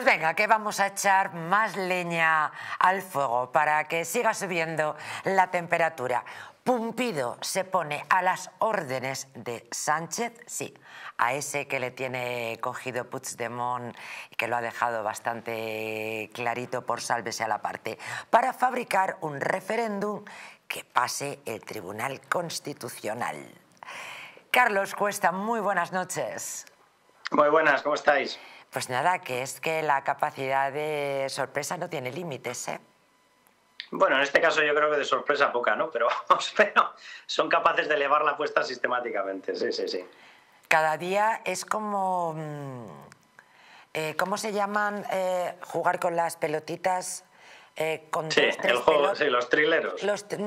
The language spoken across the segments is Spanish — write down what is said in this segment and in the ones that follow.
Pues venga, que vamos a echar más leña al fuego para que siga subiendo la temperatura. Pumpido se pone a las órdenes de Sánchez, sí, a ese que le tiene cogido Puigdemont y que lo ha dejado bastante clarito por sálvese a la parte, para fabricar un referéndum que pase el Tribunal Constitucional. Carlos Cuesta, muy buenas noches. Muy buenas, ¿cómo estáis? Pues nada, que es que la capacidad de sorpresa no tiene límites, ¿eh? Bueno, en este caso yo creo que de sorpresa poca, ¿no? Pero son capaces de elevar la apuesta sistemáticamente, sí. Cada día es como... ¿cómo se llaman? Jugar con las pelotitas... con sí, dos, tres el juego, pelotas. sí, los trileros.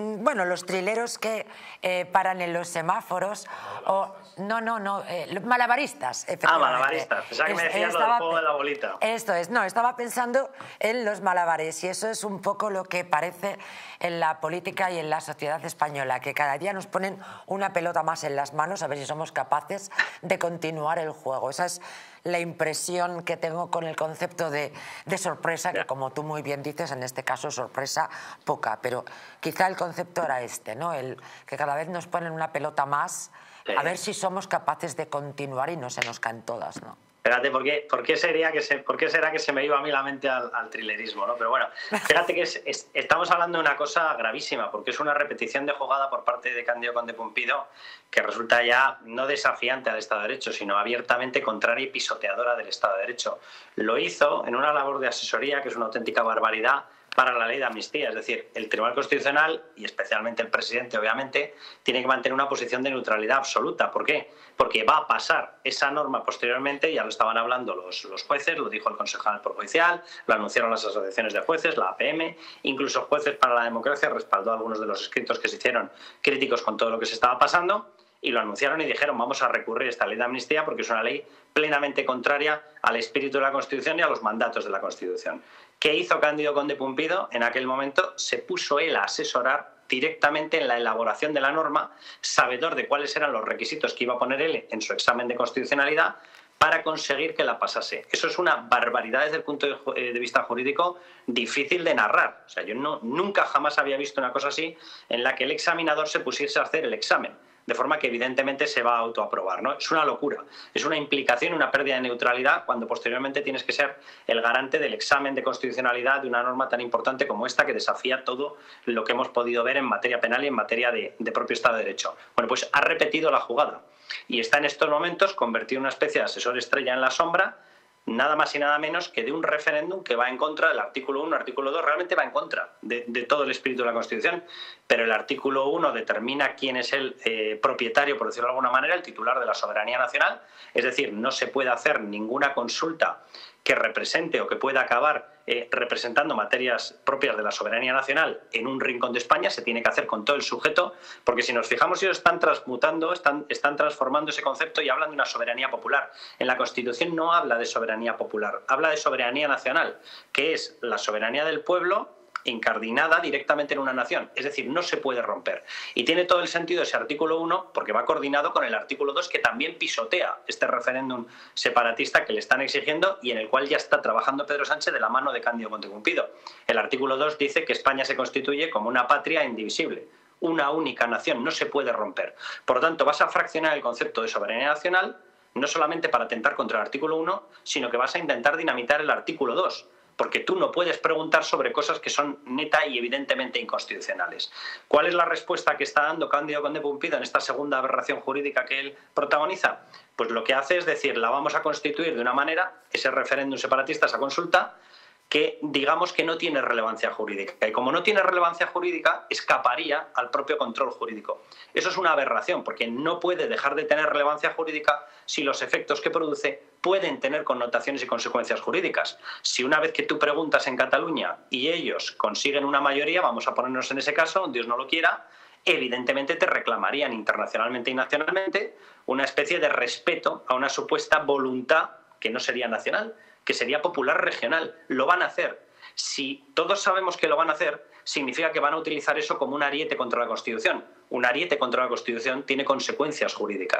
Los trileros que paran en los semáforos. O, no, los malabaristas, efectivamente. Malabaristas. Pensaba que me decías lo del juego de la bolita. Esto es, no, estaba pensando en los malabares y eso es un poco lo que parece en la política y en la sociedad española, que cada día nos ponen una pelota más en las manos a ver si somos capaces de continuar el juego. Esa es la impresión que tengo con el concepto de sorpresa, que como tú muy bien dices, en este caso sorpresa poca, pero quizá el concepto era este, ¿no? El que cada vez nos ponen una pelota más, a ver si somos capaces de continuar y no se nos caen todas, ¿no? Espérate, ¿por qué será que se me iba a mí la mente al trilerismo, ¿no? Pero bueno, fíjate que estamos hablando de una cosa gravísima, porque es una repetición de jugada por parte de Cándido Conde Pumpido que resulta ya no desafiante al Estado de Derecho, sino abiertamente contraria y pisoteadora del Estado de Derecho. Lo hizo en una labor de asesoría que es una auténtica barbaridad para la ley de amnistía. Es decir, el Tribunal Constitucional, y especialmente el presidente, obviamente, tiene que mantener una posición de neutralidad absoluta. ¿Por qué? Porque va a pasar esa norma posteriormente, ya lo estaban hablando los jueces, lo dijo el Consejo General del Poder Judicial, lo anunciaron las asociaciones de jueces, la APM, incluso Jueces para la Democracia respaldó algunos de los escritos que se hicieron críticos con todo lo que se estaba pasando, y lo anunciaron y dijeron vamos a recurrir a esta ley de amnistía porque es una ley plenamente contraria al espíritu de la Constitución y a los mandatos de la Constitución. ¿Qué hizo Cándido Conde Pumpido? En aquel momento se puso él a asesorar directamente en la elaboración de la norma, sabedor de cuáles eran los requisitos que iba a poner él en su examen de constitucionalidad para conseguir que la pasase. Eso es una barbaridad desde el punto de vista jurídico difícil de narrar. O sea, yo nunca jamás había visto una cosa así en la que el examinador se pusiese a hacer el examen, de forma que evidentemente se va a autoaprobar, ¿no? Es una locura, es una implicación, una pérdida de neutralidad cuando posteriormente tienes que ser el garante del examen de constitucionalidad de una norma tan importante como esta que desafía todo lo que hemos podido ver en materia penal y en materia de propio Estado de Derecho. Bueno, pues ha repetido la jugada y está en estos momentos convertido en una especie de asesor estrella en la sombra, nada más y nada menos que de un referéndum que va en contra del artículo 1, artículo 2, realmente va en contra de todo el espíritu de la Constitución, pero el artículo 1 determina quién es el propietario, por decirlo de alguna manera, el titular de la soberanía nacional, es decir, no se puede hacer ninguna consulta que represente o que pueda acabar representando materias propias de la soberanía nacional en un rincón de España, se tiene que hacer con todo el sujeto, porque si nos fijamos, ellos están transmutando, están transformando ese concepto y hablan de una soberanía popular. En la Constitución no habla de soberanía popular, habla de soberanía nacional, que es la soberanía del pueblo incardinada directamente en una nación, es decir, no se puede romper. Y tiene todo el sentido ese artículo 1 porque va coordinado con el artículo 2 que también pisotea este referéndum separatista que le están exigiendo y en el cual ya está trabajando Pedro Sánchez de la mano de Cándido Conde Pumpido. El artículo 2 dice que España se constituye como una patria indivisible, una única nación, no se puede romper. Por lo tanto, vas a fraccionar el concepto de soberanía nacional no solamente para atentar contra el artículo 1, sino que vas a intentar dinamitar el artículo 2. Porque tú no puedes preguntar sobre cosas que son neta y evidentemente inconstitucionales. ¿Cuál es la respuesta que está dando Cándido Conde Pumpido en esta segunda aberración jurídica que él protagoniza? Pues lo que hace es decir, la vamos a constituir de una manera, ese referéndum separatista, esa consulta, que digamos que no tiene relevancia jurídica. Y como no tiene relevancia jurídica, escaparía al propio control jurídico. Eso es una aberración, porque no puede dejar de tener relevancia jurídica si los efectos que produce pueden tener connotaciones y consecuencias jurídicas. Si una vez que tú preguntas en Cataluña y ellos consiguen una mayoría, vamos a ponernos en ese caso, Dios no lo quiera, evidentemente te reclamarían internacionalmente y nacionalmente una especie de respeto a una supuesta voluntad que no sería nacional, que sería popular regional. Lo van a hacer. Si todos sabemos que lo van a hacer, significa que van a utilizar eso como un ariete contra la Constitución. Un ariete contra la Constitución tiene consecuencias jurídicas.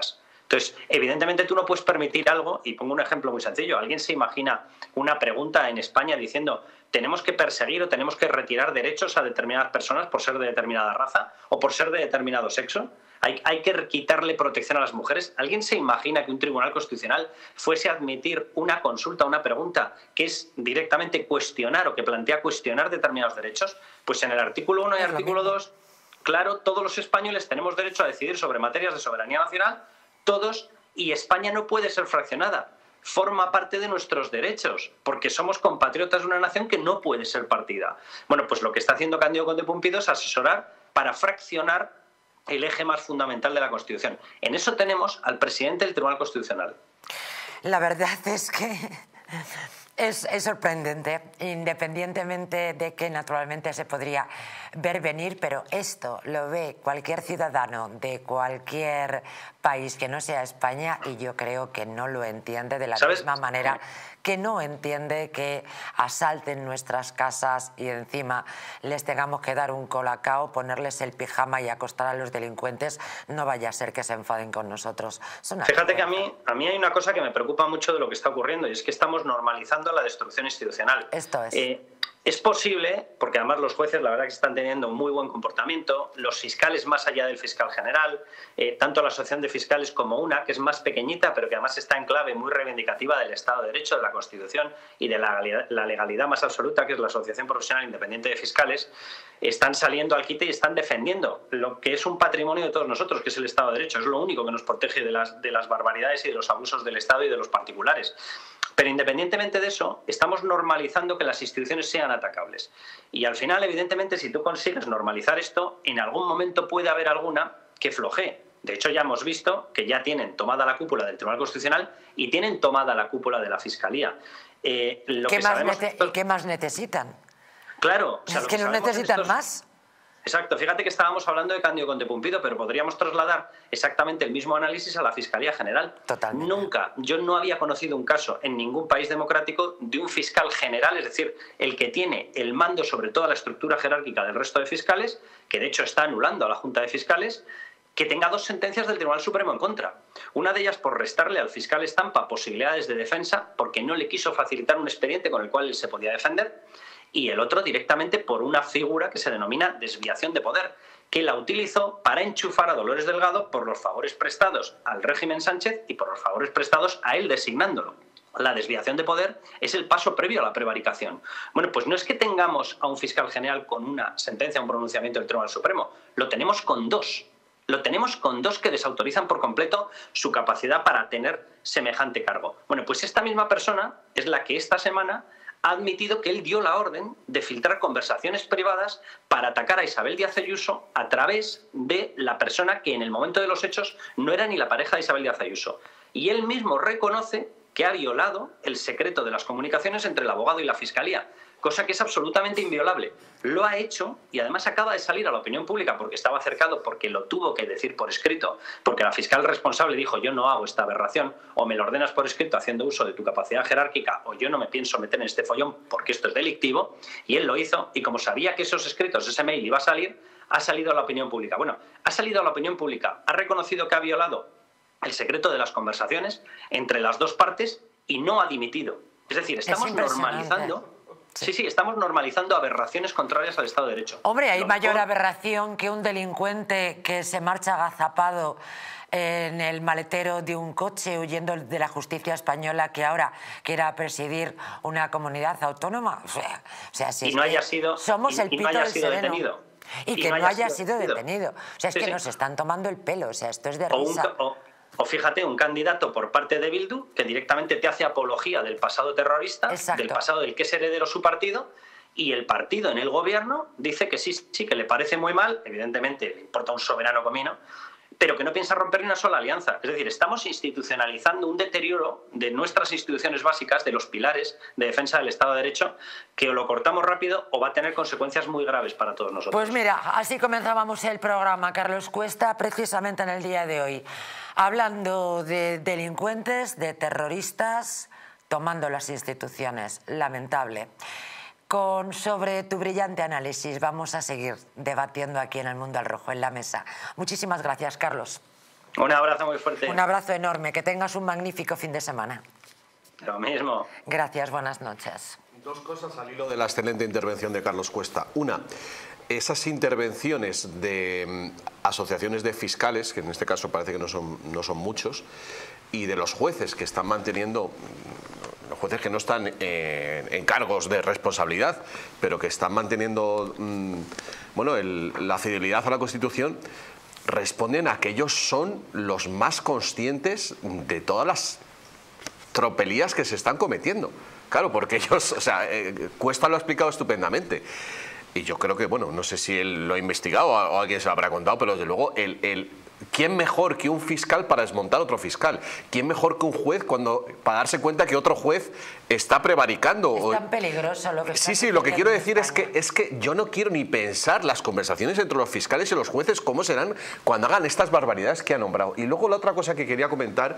Entonces, evidentemente tú no puedes permitir algo, y pongo un ejemplo muy sencillo, alguien se imagina una pregunta en España diciendo tenemos que perseguir o tenemos que retirar derechos a determinadas personas por ser de determinada raza o por ser de determinado sexo. Hay que quitarle protección a las mujeres. ¿Alguien se imagina que un tribunal constitucional fuese a admitir una consulta, una pregunta que es directamente cuestionar o que plantea cuestionar determinados derechos? Pues en el artículo 1 y artículo 2, claro, todos los españoles tenemos derecho a decidir sobre materias de soberanía nacional, todos, y España no puede ser fraccionada. Forma parte de nuestros derechos, porque somos compatriotas de una nación que no puede ser partida. Bueno, pues lo que está haciendo Cándido Conde Pumpido es asesorar para fraccionar el eje más fundamental de la Constitución. En eso tenemos al presidente del Tribunal Constitucional. La verdad es que es sorprendente, independientemente de que naturalmente se podría ver venir, pero esto lo ve cualquier ciudadano de cualquier país que no sea España y yo creo que no lo entiende de la misma manera que no entiende que asalten nuestras casas y encima les tengamos que dar un colacao, ponerles el pijama y acostar a los delincuentes. No vaya a ser que se enfaden con nosotros. Fíjate que a mí hay una cosa que me preocupa mucho de lo que está ocurriendo y es que estamos normalizando la destrucción institucional. Esto es. Es posible, porque además los jueces la verdad que están teniendo un muy buen comportamiento, los fiscales más allá del fiscal general, tanto la asociación de fiscales como una, que es más pequeñita, pero que además está en clave muy reivindicativa del Estado de Derecho, de la Constitución y de la legalidad más absoluta, que es la Asociación Profesional Independiente de Fiscales, están saliendo al quite y están defendiendo lo que es un patrimonio de todos nosotros, que es el Estado de Derecho. Es lo único que nos protege de las barbaridades y de los abusos del Estado y de los particulares. Pero independientemente de eso, estamos normalizando que las instituciones sean atacables. Y al final, evidentemente, si tú consigues normalizar esto, en algún momento puede haber alguna que flojee. De hecho, ya hemos visto que ya tienen tomada la cúpula del Tribunal Constitucional y tienen tomada la cúpula de la Fiscalía. ¿Qué más necesitan? Claro. O sea, es que no necesitan más. Exacto, fíjate que estábamos hablando de Cándido Conde Pumpido, pero podríamos trasladar exactamente el mismo análisis a la Fiscalía General. Totalmente. Nunca, yo no había conocido un caso en ningún país democrático de un fiscal general, es decir, el que tiene el mando sobre toda la estructura jerárquica del resto de fiscales, que de hecho está anulando a la Junta de Fiscales, que tenga dos sentencias del Tribunal Supremo en contra. Una de ellas por restarle al fiscal Estampa posibilidades de defensa porque no le quiso facilitar un expediente con el cual él se podía defender, y el otro directamente por una figura que se denomina desviación de poder, que la utilizó para enchufar a Dolores Delgado por los favores prestados al régimen Sánchez y por los favores prestados a él designándolo. La desviación de poder es el paso previo a la prevaricación. Bueno, pues no es que tengamos a un fiscal general con una sentencia, un pronunciamiento del Tribunal Supremo, lo tenemos con dos. Lo tenemos con dos que desautorizan por completo su capacidad para tener semejante cargo. Bueno, pues esta misma persona es la que esta semana ha admitido que él dio la orden de filtrar conversaciones privadas para atacar a Isabel Díaz Ayuso a través de la persona que en el momento de los hechos no era ni la pareja de Isabel Díaz Ayuso. Y él mismo reconoce que ha violado el secreto de las comunicaciones entre el abogado y la Fiscalía, cosa que es absolutamente inviolable. Lo ha hecho y además acaba de salir a la opinión pública porque estaba cercado, porque lo tuvo que decir por escrito, porque la fiscal responsable dijo yo no hago esta aberración, o me lo ordenas por escrito haciendo uso de tu capacidad jerárquica, o yo no me pienso meter en este follón porque esto es delictivo, y él lo hizo, y como sabía que esos escritos, ese mail iba a salir, ha salido a la opinión pública. Bueno, ha salido a la opinión pública, ha reconocido que ha violado el secreto de las conversaciones entre las dos partes y no ha dimitido. Es decir, estamos normalizando... Sí, estamos normalizando aberraciones contrarias al Estado de Derecho. Hombre, hay mayor aberración que un delincuente que se marcha agazapado en el maletero de un coche huyendo de la justicia española que ahora quiera presidir una comunidad autónoma. O sea, si y no haya sido, somos el pito del sereno. Detenido. Y que no haya sido detenido. O sea, es que nos están tomando el pelo. O sea, esto es de risa. O fíjate, un candidato por parte de Bildu que directamente te hace apología del pasado terrorista, Exacto. del pasado del que es heredero su partido, y el partido en el gobierno dice que sí, que le parece muy mal, evidentemente le importa un soberano comino, pero que no piensa romper ni una sola alianza. Es decir, estamos institucionalizando un deterioro de nuestras instituciones básicas, de los pilares de defensa del Estado de Derecho, que o lo cortamos rápido o va a tener consecuencias muy graves para todos nosotros. Pues mira, así comenzábamos el programa, Carlos Cuesta, precisamente en el día de hoy, hablando de delincuentes, de terroristas, tomando las instituciones. Lamentable. Sobre tu brillante análisis vamos a seguir debatiendo aquí en El Mundo al Rojo, en la mesa. Muchísimas gracias, Carlos. Un abrazo muy fuerte. Un abrazo enorme, que tengas un magnífico fin de semana. Lo mismo. Gracias, buenas noches. Dos cosas al hilo de la excelente intervención de Carlos Cuesta. Una, esas intervenciones de asociaciones de fiscales, que en este caso parece que no son muchos, y de los jueces que están manteniendo, los jueces que no están en cargos de responsabilidad, pero que están manteniendo bueno, la fidelidad a la Constitución, responden a que ellos son los más conscientes de todas las tropelías que se están cometiendo. Claro, porque ellos, o sea, Cuesta lo ha explicado estupendamente. Y yo creo que, bueno, no sé si él lo ha investigado o alguien se lo habrá contado, pero desde luego, ¿quién mejor que un fiscal para desmontar otro fiscal? ¿Quién mejor que un juez para darse cuenta que otro juez está prevaricando? Es tan peligroso lo que está Sí, lo que quiero decir es que yo no quiero ni pensar las conversaciones entre los fiscales y los jueces cómo serán cuando hagan estas barbaridades que ha nombrado. Y luego la otra cosa que quería comentar,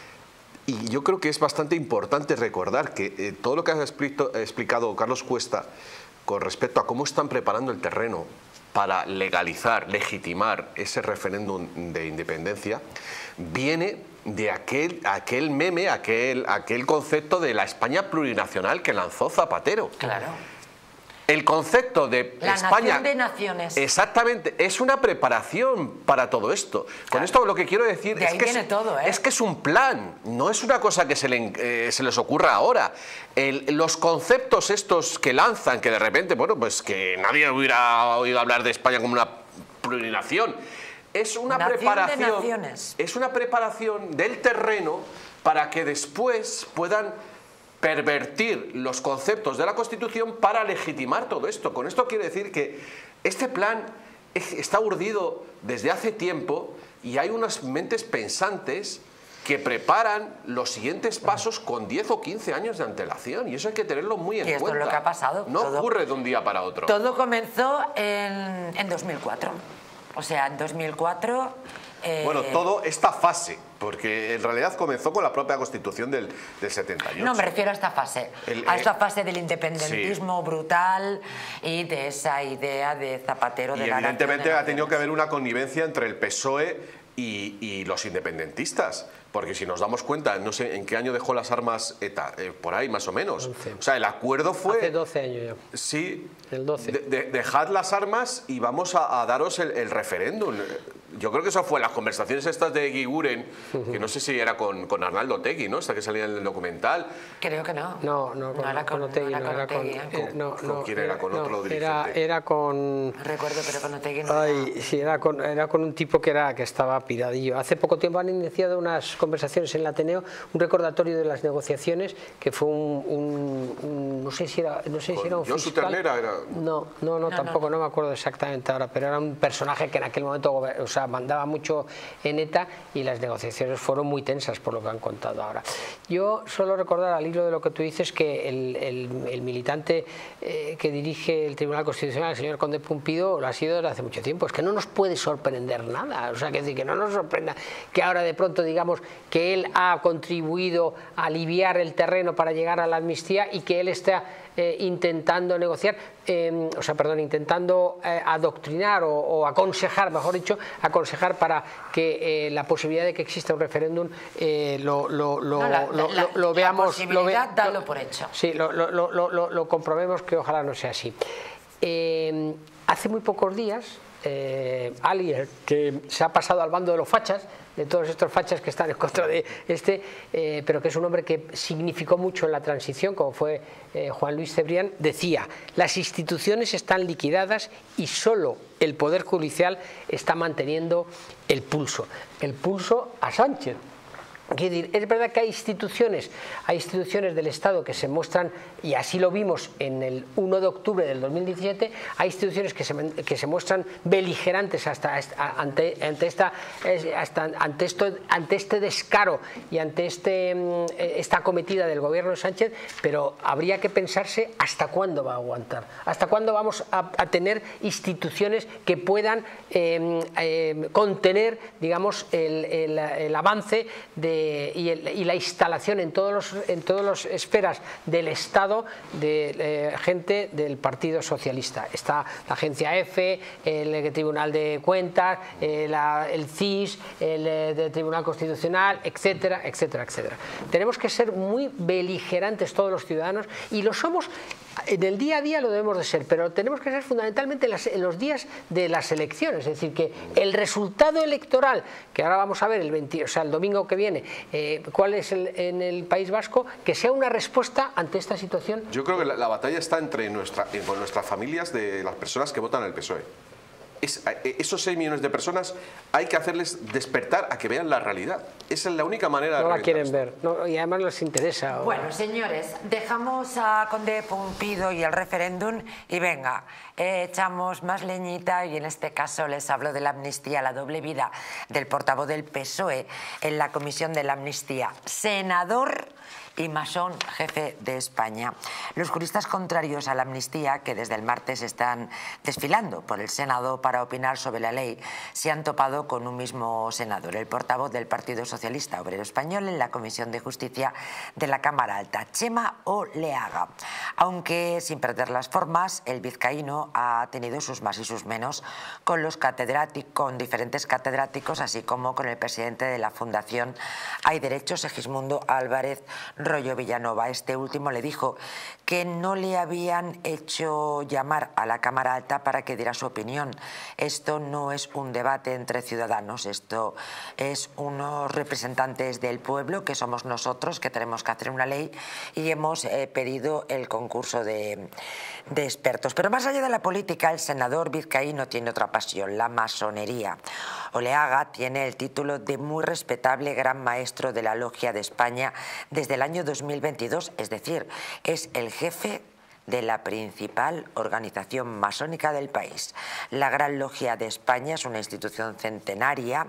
y yo creo que es bastante importante recordar que todo lo que ha explicado Carlos Cuesta con respecto a cómo están preparando el terreno para legalizar, legitimar ese referéndum de independencia, viene de aquel meme, aquel concepto de la España plurinacional que lanzó Zapatero. Claro. El concepto de la España... nación de naciones. Exactamente, es una preparación para todo esto. Claro. Con esto lo que quiero decir es que viene todo, es que es un plan, no es una cosa que se les ocurra ahora. Los conceptos estos que lanzan, que de repente, bueno, pues que nadie hubiera oído hablar de España como una plurinación, es una preparación, es una preparación del terreno para que después puedan pervertir los conceptos de la Constitución para legitimar todo esto. Con esto quiero decir que este plan está urdido desde hace tiempo y hay unas mentes pensantes que preparan los siguientes pasos con 10 o 15 años de antelación, y eso hay que tenerlo muy en cuenta. Y esto es lo que ha pasado. No ocurre de un día para otro. Todo comenzó en 2004. O sea, en 2004... Bueno, toda esta fase, porque en realidad comenzó con la propia Constitución del 78. No, me refiero a esta fase, a esta fase del independentismo brutal y de esa idea de Zapatero de la nación. Evidentemente ha tenido que haber una connivencia entre el PSOE y los independentistas, porque si nos damos cuenta, no sé en qué año dejó las armas ETA, por ahí más o menos. 11. O sea, el acuerdo fue... Hace 12 años ya. Sí. El 12. Dejad las armas y vamos a daros el referéndum. Yo creo que eso fue las conversaciones estas de Eguiguren, que no sé si era con Arnaldo Otegi, ¿no? Esta que salía en el documental. Creo que no. No era con Otegi. ¿Con quién era? ¿Con otro dirigente? Era con... Recuerdo, pero con Otegi no. Ay, sí, era con un tipo que estaba piradillo. Hace poco tiempo han iniciado unas conversaciones en el Ateneo, un recordatorio de las negociaciones, que fue no sé si era un Josu fiscal. Ternera era... No, tampoco, no me acuerdo exactamente ahora, pero era un personaje que en aquel momento, o sea, mandaba mucho en ETA, y las negociaciones fueron muy tensas por lo que han contado ahora. Yo solo recordar al hilo de lo que tú dices que el militante que dirige el Tribunal Constitucional, el señor Conde Pumpido, lo ha sido desde hace mucho tiempo. Es que no nos puede sorprender nada, o sea, que no nos sorprenda que ahora de pronto digamos que él ha contribuido a aliviar el terreno para llegar a la amnistía y que él está intentando negociar, intentando adoctrinar o aconsejar, mejor dicho, aconsejar para que la posibilidad de que exista un referéndum lo veamos, darlo por hecho. Sí, lo comprobemos, que ojalá no sea así. Hace muy pocos días alguien que se ha pasado al bando de los fachas, de todos estos fachas que están en contra de pero que es un hombre que significó mucho en la transición, como fue Juan Luis Cebrián, decía: las instituciones están liquidadas y solo el Poder Judicial está manteniendo el pulso a Sánchez. Es verdad que hay instituciones del Estado que se muestran, y así lo vimos en el 1 de octubre del 2017, hay instituciones que se muestran beligerantes ante este descaro y ante esta acometida del gobierno de Sánchez, pero habría que pensarse hasta cuándo va a aguantar, hasta cuándo vamos a tener instituciones que puedan contener, digamos, el avance de y la instalación en todas las esferas del Estado de gente del Partido Socialista. Está la agencia EFE, el Tribunal de Cuentas, el CIS, el Tribunal Constitucional, etcétera, etcétera, etcétera. Tenemos que ser muy beligerantes todos los ciudadanos, y lo somos en el día a día, lo debemos de ser, pero tenemos que ser fundamentalmente en los días de las elecciones. Es decir, que el resultado electoral, que ahora vamos a ver el domingo que viene, cuál es en el País Vasco, que sea una respuesta ante esta situación. Yo creo que la batalla está entre nuestras familias, de las personas que votan al PSOE. Esos 6 millones de personas hay que hacerles despertar a que vean la realidad. Esa es la única manera de... No la quieren ver, y además no les interesa. Bueno, señores, dejamos a Conde Pumpido y el referéndum y venga, echamos más leñita, y en este caso les hablo de la amnistía, la doble vida del portavoz del PSOE en la Comisión de la Amnistía, senador y masón jefe de España. Los juristas contrarios a la amnistía, que desde el martes están desfilando por el Senado para opinar sobre la ley, se han topado con un mismo senador, el portavoz del Partido Socialista Obrero Español en la Comisión de Justicia de la Cámara Alta, Txema Oleaga. Aunque sin perder las formas, el vizcaíno ha tenido sus más y sus menos con diferentes catedráticos, así como con el presidente de la Fundación Hay Derecho, Segismundo Álvarez Rollo Villanova. Este último le dijo que no le habían hecho llamar a la Cámara Alta para que diera su opinión. Esto no es un debate entre ciudadanos, esto es unos representantes del pueblo, que somos nosotros, que tenemos que hacer una ley, y hemos pedido el concurso de expertos. Pero más allá de la política, el senador vizcaíno tiene otra pasión, la masonería. Oleaga tiene el título de muy respetable gran maestro de la Logia de España desde el año 2022, es decir, es el jefe de la principal organización masónica del país. La Gran Logia de España es una institución centenaria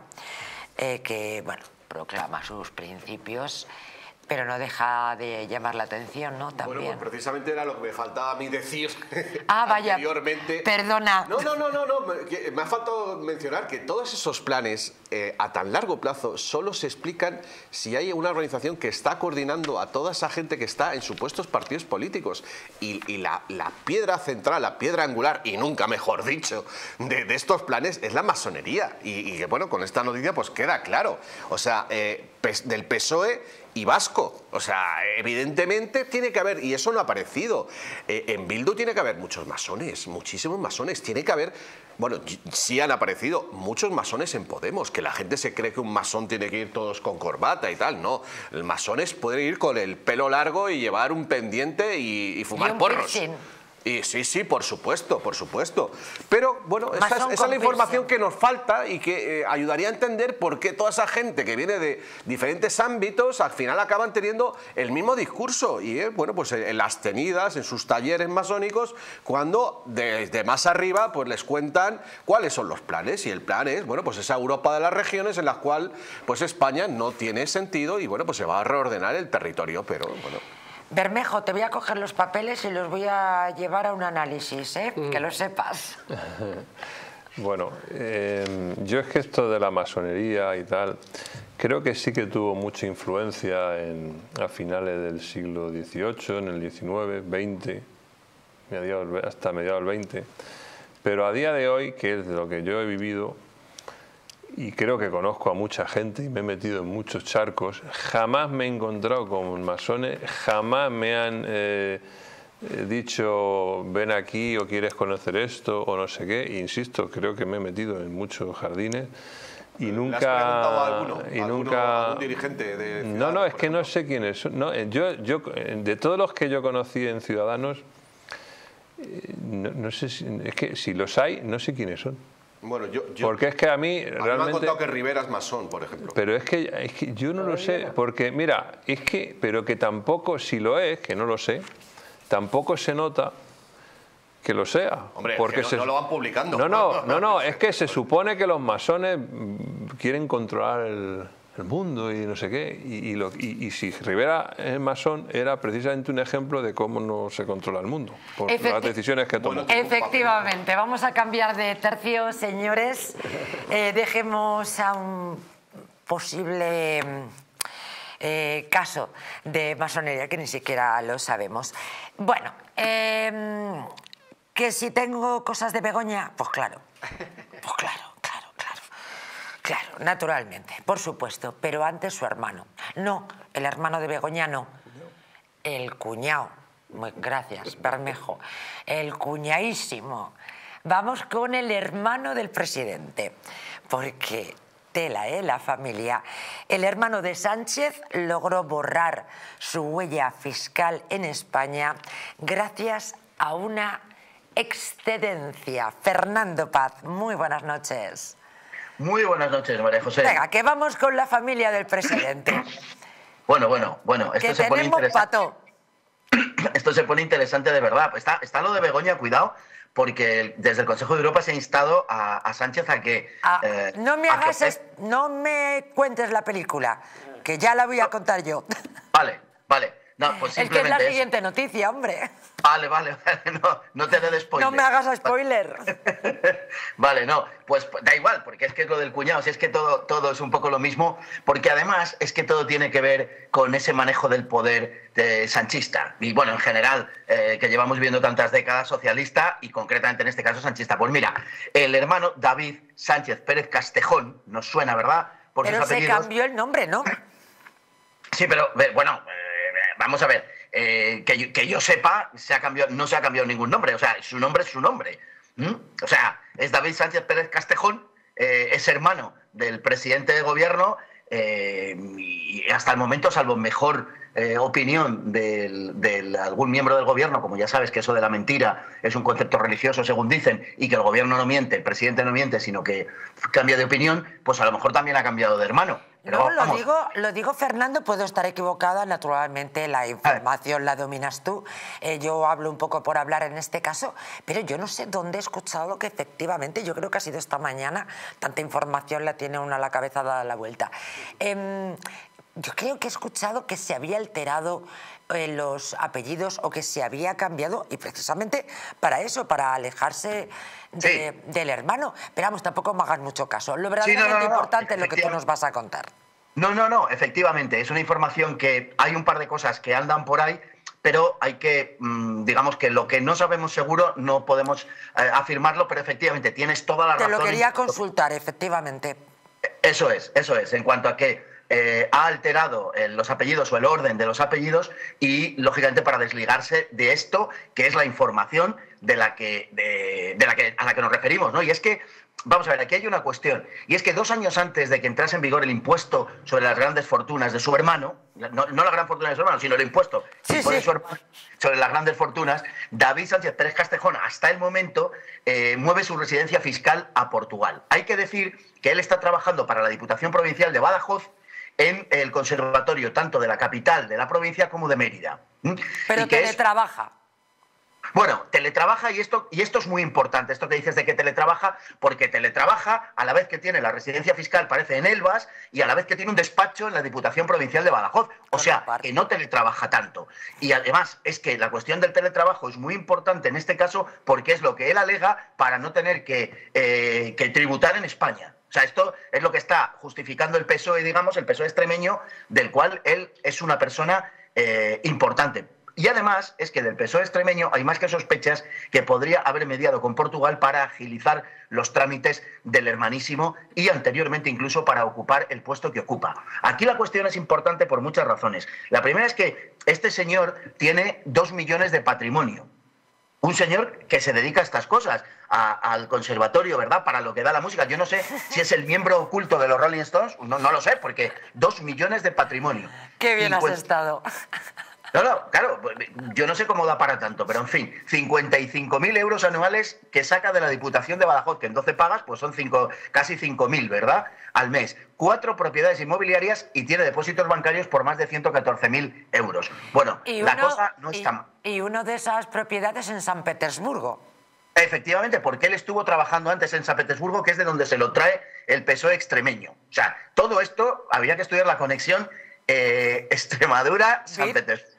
que, bueno, proclama sus principios, pero no deja de llamar la atención, ¿no? También. Bueno, pues precisamente era lo que me faltaba a mí decir vaya, anteriormente. Perdona. No, me ha faltado mencionar que todos esos planes a tan largo plazo solo se explican si hay una organización que está coordinando a toda esa gente que está en supuestos partidos políticos. Y la piedra central, la piedra angular, y nunca mejor dicho, de estos planes es la masonería. Y que, bueno, con esta noticia pues queda claro. O sea, del PSOE y vasco. O sea, evidentemente tiene que haber, y eso no ha aparecido, en Bildu tiene que haber muchos masones, muchísimos masones. Tiene que haber, bueno, sí han aparecido muchos masones en Podemos, que la gente se cree que un masón tiene que ir todos con corbata y tal. No, los masones pueden ir con el pelo largo y llevar un pendiente y fumar porros. Y sí, por supuesto, por supuesto. Pero bueno, esa es la información que nos falta y que ayudaría a entender por qué toda esa gente que viene de diferentes ámbitos al final acaban teniendo el mismo discurso. Y bueno, pues en las tenidas, en sus talleres masónicos, cuando desde más arriba pues les cuentan cuáles son los planes. Y el plan es, bueno, pues esa Europa de las regiones en la cual pues España no tiene sentido y bueno, pues se va a reordenar el territorio, pero bueno. Bermejo, te voy a coger los papeles y los voy a llevar a un análisis, que lo sepas. Bueno, yo es que esto de la masonería y tal, creo que sí que tuvo mucha influencia a finales del siglo XVIII, en el XIX, XX, hasta mediados del XX. Pero a día de hoy, que es de lo que yo he vivido, y creo que conozco a mucha gente y me he metido en muchos charcos, jamás me he encontrado con masones, jamás me han dicho ven aquí o quieres conocer esto o no sé qué. Insisto, creo que me he metido en muchos jardines y nunca... ¿Le has preguntado a algún dirigente de Ciudadanos? No, es que no sé quiénes son. No, yo, de todos los que yo conocí en Ciudadanos, no sé es que si los hay, no sé quiénes son. Bueno, porque es que a mí realmente... me han contado que Rivera es masón, por ejemplo. Pero es que yo no lo sé, porque mira, pero que tampoco, si lo es, que no lo sé, tampoco se nota que lo sea. Hombre, porque no lo van publicando. No, es que se supone que los masones quieren controlar el mundo y no sé qué, y si Rivera es masón era precisamente un ejemplo de cómo no se controla el mundo por las decisiones que toma. Efectivamente, vamos a cambiar de tercio, señores. Dejemos a un posible caso de masonería que ni siquiera lo sabemos. Bueno, que si tengo cosas de Begoña, pues claro, claro, naturalmente, por supuesto, pero antes su hermano. No, el hermano de Begoña no, el cuñado. Gracias, Bermejo. El cuñadísimo. Vamos con el hermano del presidente, porque tela, la familia. El hermano de Sánchez logró borrar su huella fiscal en España gracias a una excedencia. Fernando Paz, muy buenas noches. Muy buenas noches, María José. Venga, que vamos con la familia del presidente. Bueno, esto se pone interesante. Pato. Esto se pone interesante de verdad. Está lo de Begoña, cuidado, porque desde el Consejo de Europa se ha instado a Sánchez a que... no me cuentes la película, que ya la voy a contar yo. Vale. No, pues es que es la siguiente noticia, hombre. Vale, no te dé spoiler. No me hagas spoiler. Vale, no, pues da igual, porque es que es lo del cuñado, si es que todo es un poco lo mismo, porque además es que todo tiene que ver con ese manejo del poder sanchista, y bueno, en general, que llevamos viviendo tantas décadas, socialista y concretamente en este caso sanchista. Pues mira, el hermano David Sánchez Pérez Castejón, nos suena, ¿verdad? Pero se cambió el nombre, ¿no? Sí, pero bueno, vamos a ver. Que yo sepa, no se ha cambiado ningún nombre. O sea, su nombre es su nombre. O sea, es David Sánchez Pérez Castejón, es hermano del presidente de gobierno y hasta el momento, salvo mejor opinión de algún miembro del gobierno, como ya sabes que eso de la mentira es un concepto religioso, según dicen, y que el gobierno no miente, el presidente no miente, sino que cambia de opinión, pues a lo mejor también ha cambiado de hermano. Pero no, lo digo, Fernando, puedo estar equivocada, naturalmente la información la dominas tú, yo hablo un poco por hablar en este caso, pero yo no sé dónde he escuchado que efectivamente, yo creo que ha sido esta mañana, tanta información la tiene uno a la cabeza dada la vuelta. Yo creo que he escuchado que se había alterado los apellidos o que se había cambiado, y precisamente para eso, para alejarse del hermano. Pero vamos, tampoco me hagas mucho caso. Lo verdaderamente importante es lo que tú nos vas a contar. No, efectivamente. Es una información que hay un par de cosas que andan por ahí, pero hay que, digamos que lo que no sabemos seguro no podemos afirmarlo, pero efectivamente tienes toda la razón. Te lo quería consultar, efectivamente. Eso es. En cuanto a que ha alterado los apellidos o el orden de los apellidos y, lógicamente, para desligarse de esto, que es la información a la que nos referimos, ¿no? Y es que, vamos a ver, aquí hay una cuestión, y es que 2 años antes de que entrase en vigor el impuesto sobre las grandes fortunas de su hermano, no la gran fortuna de su hermano, sino el impuesto de su hermano sobre las grandes fortunas, David Sánchez Pérez Castejón, hasta el momento, mueve su residencia fiscal a Portugal. Hay que decir que él está trabajando para la Diputación Provincial de Badajoz en el conservatorio tanto de la capital de la provincia como de Mérida. Pero teletrabaja. Bueno, teletrabaja y esto es muy importante, esto que dices de que teletrabaja, porque teletrabaja a la vez que tiene la residencia fiscal, parece en Elvas, y a la vez que tiene un despacho en la Diputación Provincial de Badajoz. O sea, que no teletrabaja tanto. Y además es que la cuestión del teletrabajo es muy importante en este caso porque es lo que él alega para no tener que tributar en España. O sea, esto es lo que está justificando el PSOE, digamos, el PSOE extremeño, del cual él es una persona importante. Y además es que del PSOE extremeño hay más que sospechas que podría haber mediado con Portugal para agilizar los trámites del hermanísimo y anteriormente incluso para ocupar el puesto que ocupa. Aquí la cuestión es importante por muchas razones. La primera es que este señor tiene 2 millones de patrimonio. Un señor que se dedica a estas cosas, al conservatorio, ¿verdad? Para lo que da la música. Yo no sé si es el miembro oculto de los Rolling Stones, no lo sé, porque 2 millones de patrimonio. Qué bien has estado. No, claro, yo no sé cómo da para tanto, pero en fin, 55.000 euros anuales que saca de la Diputación de Badajoz, que en 12 pagas pues son casi 5.000, ¿verdad? Al mes. 4 propiedades inmobiliarias y tiene depósitos bancarios por más de 114.000 euros. Bueno, la cosa no está mal. Y una de esas propiedades en San Petersburgo. Efectivamente, porque él estuvo trabajando antes en San Petersburgo, que es de donde se lo trae el PSOE extremeño. O sea, todo esto habría que estudiar la conexión Extremadura-San Petersburgo.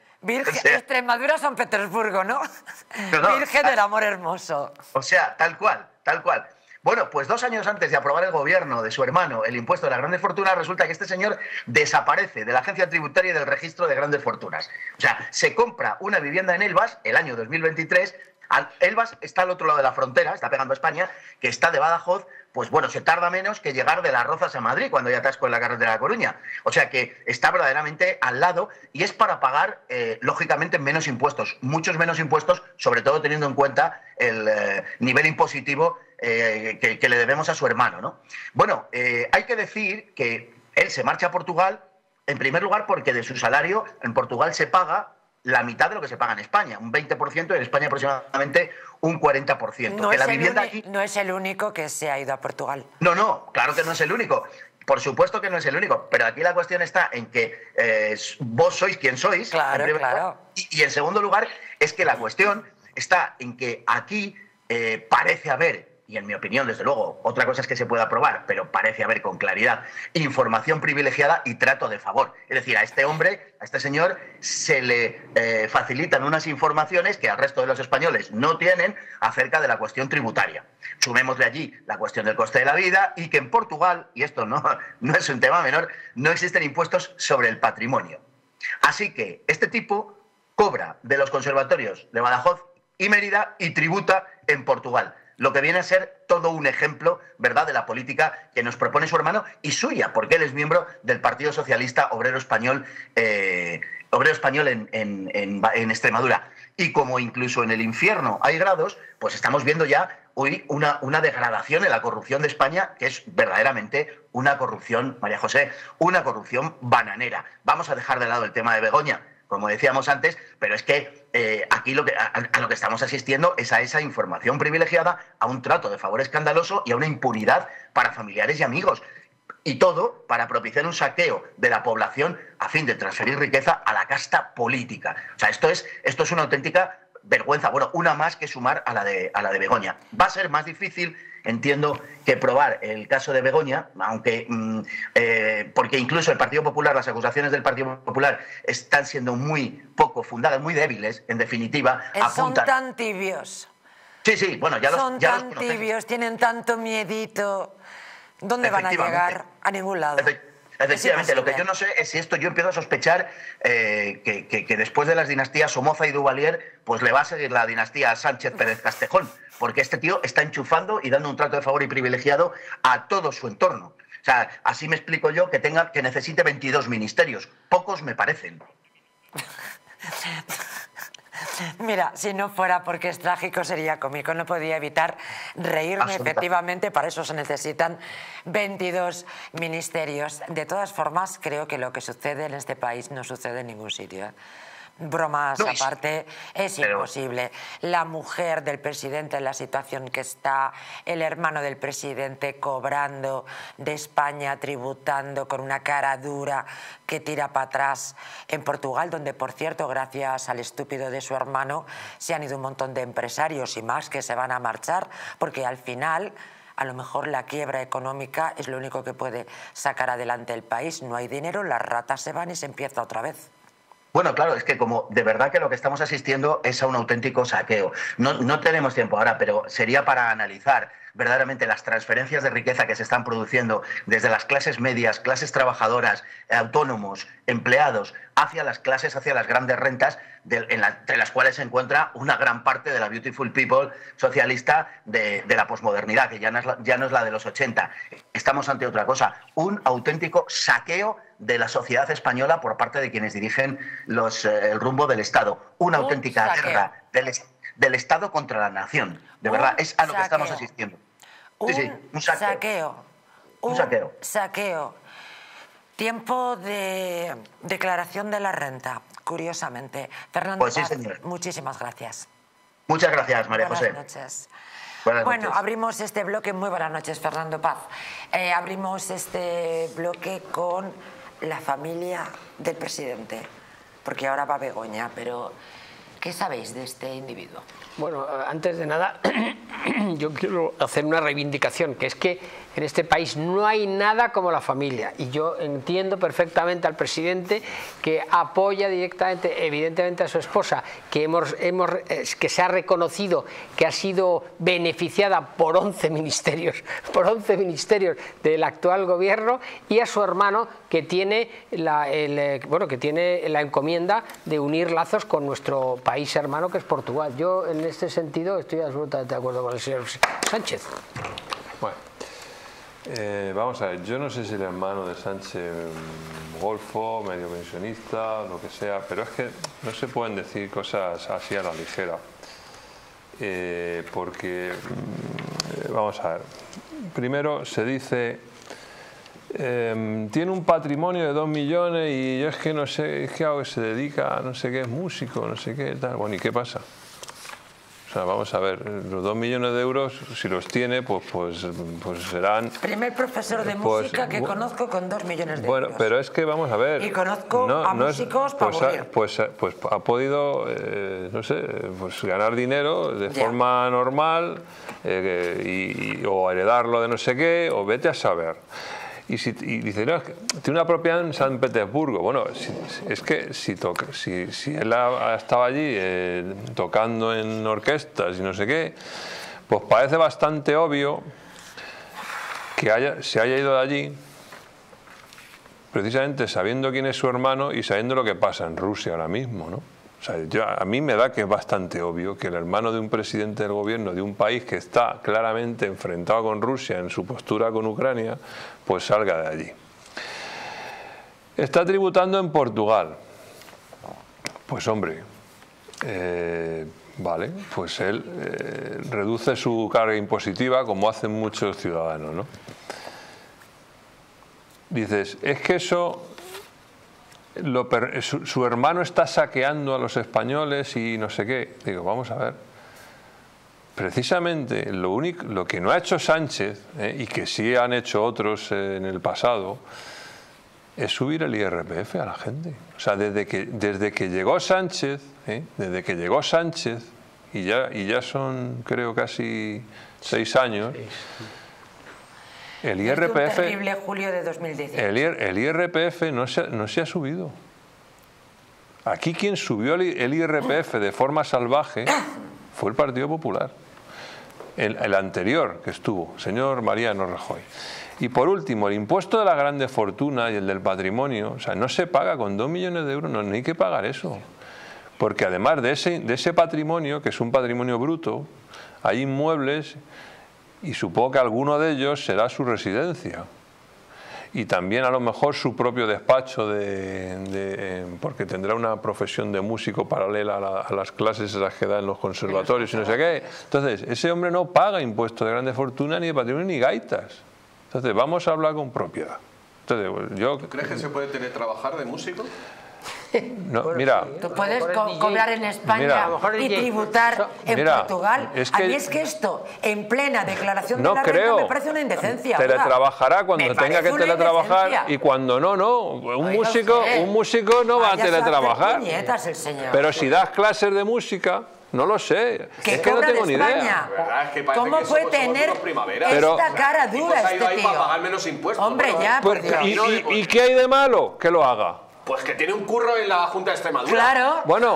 Extremadura-San Petersburgo, ¿no? Virgen del amor hermoso. O sea, tal cual. Bueno, pues 2 años antes de aprobar el gobierno de su hermano el impuesto de las grandes fortunas, resulta que este señor desaparece de la agencia tributaria y del registro de grandes fortunas. O sea, se compra una vivienda en Elvas el año 2023. Elvas está al otro lado de la frontera, está pegando a España, que está de Badajoz, pues bueno, se tarda menos que llegar de Las Rozas a Madrid cuando ya atasco en la carretera de La Coruña. O sea que está verdaderamente al lado y es para pagar, lógicamente, menos impuestos, muchos menos impuestos, sobre todo teniendo en cuenta el nivel impositivo que le debemos a su hermano, ¿no? Bueno, hay que decir que él se marcha a Portugal, en primer lugar porque de su salario en Portugal se paga la mitad de lo que se paga en España, un 20%, y en España aproximadamente un 40%. No es el único que se ha ido a Portugal. No, claro que no es el único. Por supuesto que no es el único, pero aquí la cuestión está en que vos sois quien sois. Claro, claro. Y en segundo lugar, es que la cuestión está en que aquí parece haber, y en mi opinión, desde luego, otra cosa es que se pueda probar, pero parece haber con claridad, información privilegiada y trato de favor. Es decir, a este hombre, a este señor, se le facilitan unas informaciones que al resto de los españoles no tienen acerca de la cuestión tributaria. Sumémosle allí la cuestión del coste de la vida y que en Portugal, y esto no es un tema menor, no existen impuestos sobre el patrimonio. Así que este tipo cobra de los conservatorios de Badajoz y Mérida y tributa en Portugal. Lo que viene a ser todo un ejemplo, ¿verdad?, de la política que nos propone su hermano y suya, porque él es miembro del Partido Socialista Obrero Español, en Extremadura. Y como incluso en el infierno hay grados, pues estamos viendo ya hoy una degradación en la corrupción de España, que es verdaderamente una corrupción, María José, una corrupción bananera. Vamos a dejar de lado el tema de Begoña, como decíamos antes, pero es que aquí a lo que estamos asistiendo es a esa información privilegiada, a un trato de favor escandaloso y a una impunidad para familiares y amigos. Y todo para propiciar un saqueo de la población a fin de transferir riqueza a la casta política. O sea, esto es una auténtica vergüenza. Bueno, una más que sumar a la de Begoña. Va a ser más difícil, entiendo, que probar el caso de Begoña, aunque porque incluso el Partido Popular, las acusaciones del Partido Popular están siendo muy poco fundadas, muy débiles, en definitiva. Son tan tibios. Sí, bueno, ya los conocemos. Son tan tibios, tienen tanto miedito. ¿Dónde van a llegar? A ningún lado. Efectivamente, lo que yo no sé es si yo empiezo a sospechar que después de las dinastías Somoza y Duvalier, pues le va a seguir la dinastía Sánchez Pérez Castejón, porque este tío está enchufando y dando un trato de favor y privilegiado a todo su entorno. O sea, así me explico yo que necesite 22 ministerios. Pocos me parecen. Mira, si no fuera porque es trágico sería cómico, no podía evitar reírme. Efectivamente, para eso se necesitan 22 ministerios. De todas formas, creo que lo que sucede en este país no sucede en ningún sitio, ¿eh? Bromas aparte, es imposible. La mujer del presidente en la situación que está, el hermano del presidente cobrando de España, tributando con una cara dura que tira para atrás en Portugal, donde, por cierto, gracias al estúpido de su hermano, se han ido un montón de empresarios y más que se van a marchar, porque al final, a lo mejor la quiebra económica es lo único que puede sacar adelante el país. No hay dinero, las ratas se van y se empieza otra vez. Bueno, claro, es que como de verdad que lo que estamos asistiendo es a un auténtico saqueo. No tenemos tiempo ahora, pero sería para analizar verdaderamente las transferencias de riqueza que se están produciendo desde las clases medias, clases trabajadoras, autónomos, empleados, hacia las grandes rentas, entre las cuales se encuentra una gran parte de la beautiful people socialista de la posmodernidad, que ya no es la de los 80. Estamos ante otra cosa, un auténtico saqueo de la sociedad española por parte de quienes dirigen el rumbo del Estado. Una auténtica guerra del Estado contra la nación. De verdad, es a lo que estamos asistiendo. Un saqueo. Un saqueo. Tiempo de declaración de la renta, curiosamente. Fernando Paz, señor. Muchísimas gracias. Muchas gracias, María José. Buenas noches. Buenas bueno, noches. abrimos este bloque. Muy buenas noches, Fernando Paz. Abrimos este bloque con la familia del presidente, porque ahora va Begoña, pero ¿qué sabéis de este individuo? Bueno, antes de nada, yo quiero hacer una reivindicación, que es que que en este país no hay nada como la familia. Y yo entiendo perfectamente al presidente que apoya directamente, evidentemente, a su esposa, que se ha reconocido que ha sido beneficiada por 11 ministerios del actual gobierno, y a su hermano, que tiene la encomienda de unir lazos con nuestro país hermano, que es Portugal. Yo en este sentido estoy absolutamente de acuerdo con el señor Sánchez. Bueno, vamos a ver, yo no sé si el hermano de Sánchez golfo, medio pensionista, lo que sea, pero es que no se pueden decir cosas así a la ligera, porque vamos a ver, primero se dice tiene un patrimonio de 2 millones y yo es que no sé, es que algo que se dedica a no sé qué, es músico, no sé qué, tal. Bueno, ¿y qué pasa? O sea, vamos a ver, los 2 millones de euros, si los tiene, pues serán... Primer profesor de música que conozco con 2 millones de euros. Bueno, pero es que vamos a ver... Y conozco a músicos para morir. Pues ha podido, no sé, pues ganar dinero de forma normal, o heredarlo de no sé qué, o vete a saber. Y dice, no, es que tiene una propiedad en San Petersburgo. Bueno, es que si él estaba allí tocando en orquestas y no sé qué, pues parece bastante obvio que se haya ido de allí precisamente sabiendo quién es su hermano y sabiendo lo que pasa en Rusia ahora mismo, ¿no? O sea, a mí me da que es bastante obvio que el hermano de un presidente del gobierno de un país que está claramente enfrentado con Rusia en su postura con Ucrania, pues salga de allí. Está tributando en Portugal. Pues hombre, vale, pues él reduce su carga impositiva como hacen muchos ciudadanos, ¿no? Dices, es que eso... su hermano está saqueando a los españoles y no sé qué. Digo, vamos a ver. Precisamente lo que no ha hecho Sánchez, y que sí han hecho otros en el pasado, es subir el IRPF a la gente. O sea, desde que llegó Sánchez, y ya son, creo, casi 6 años. El IRPF, un terrible julio de 2018. El IRPF no se ha subido. Aquí quien subió el IRPF de forma salvaje fue el Partido Popular. El anterior que estuvo, señor Mariano Rajoy. Y por último, el impuesto de la grande fortuna y el del patrimonio, o sea, no se paga con 2 millones de euros, no hay que pagar eso. Porque además de ese patrimonio, que es un patrimonio bruto, hay inmuebles... y supongo que alguno de ellos será su residencia y también a lo mejor su propio despacho porque tendrá una profesión de músico paralela a las clases a las que da en los conservatorios y no sé qué. Entonces, ese hombre no paga impuestos de grande fortuna, ni de patrimonio, ni gaitas. Entonces, vamos a hablar con propiedad. Entonces, ¿Tú crees que se puede teletrabajar de músico? No, mira, tú puedes cobrar en España y tributar en Portugal. A mí es que esto, en plena declaración de la renta, me parece una indecencia. Teletrabajará cuando tenga que teletrabajar y cuando no. Un músico no va a teletrabajar. Pero si das clases de música... No lo sé, es que no tengo ni idea. ¿Cómo puede tener esta cara dura este tío? Pagar menos impuestos. Hombre, ya, por Dios. ¿Y qué hay de malo? Que lo haga. Pues que tiene un curro en la Junta de Extremadura. Claro. Bueno.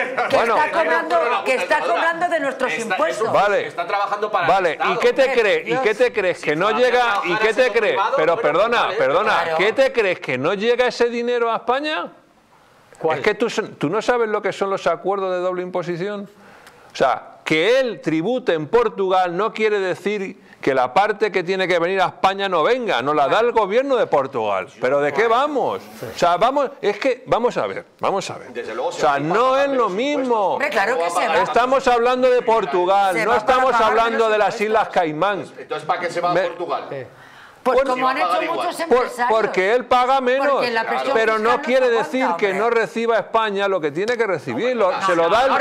Que está cobrando de nuestros impuestos. Vale. Está trabajando para Vale, ¿y qué te crees? ¿Y qué te crees? Que no llega. ¿Y qué te crees? Pero perdona. ¿Qué te crees? ¿Que no llega ese dinero a España? Es que tú no sabes lo que son los acuerdos de doble imposición. O sea, que él tribute en Portugal no quiere decir que la parte que tiene que venir a España no venga, no la da el gobierno de Portugal. ¿Pero de qué vamos? O sea, vamos a ver. Desde luego, o sea, no es lo mismo. Hombre, claro que se va. Estamos hablando de Portugal, no estamos hablando de las Islas Caimán. Entonces, ¿para qué se va a Portugal? Pues como han hecho muchos empresarios. Porque él paga menos, pero no quiere decir que no reciba España lo que tiene que recibir. Se lo da